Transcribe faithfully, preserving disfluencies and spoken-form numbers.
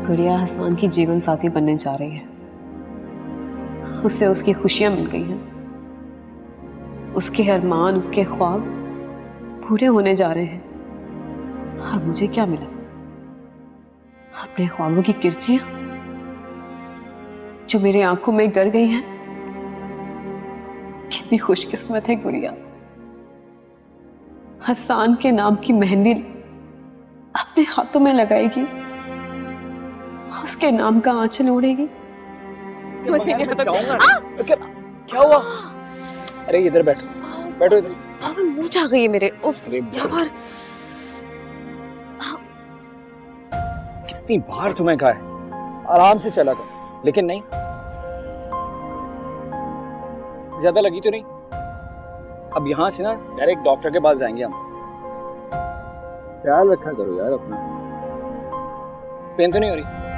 गुड़िया हसन की जीवन साथी बनने जा रही है। उसे उसकी खुशियां मिल गई हैं, उसके अरमान, उसके ख्वाब पूरे होने जा रहे हैं। और मुझे क्या मिला? अपने ख्वाबों की किरचियां जो मेरी आंखों में गड़ गई हैं। कितनी खुशकिस्मत है गुड़िया, हसन के नाम की मेहंदी अपने हाथों में लगाएगी, उसके नाम का आंचल ओढ़ेगी। मुझे क्या तो... क्या, क्या हुआ? अरे इधर बैठो, बैठो इधर। पापा मुंह जा गई है मेरे। उफ यार, कितनी बार तुम्हें कहा है आराम से चला कर, लेकिन नहीं। ज्यादा लगी तो नहीं? अब यहाँ से ना डायरेक्ट डॉक्टर के पास जाएंगे हम। ख्याल रखा करो यार अपना। पेन तो नहीं हो रही?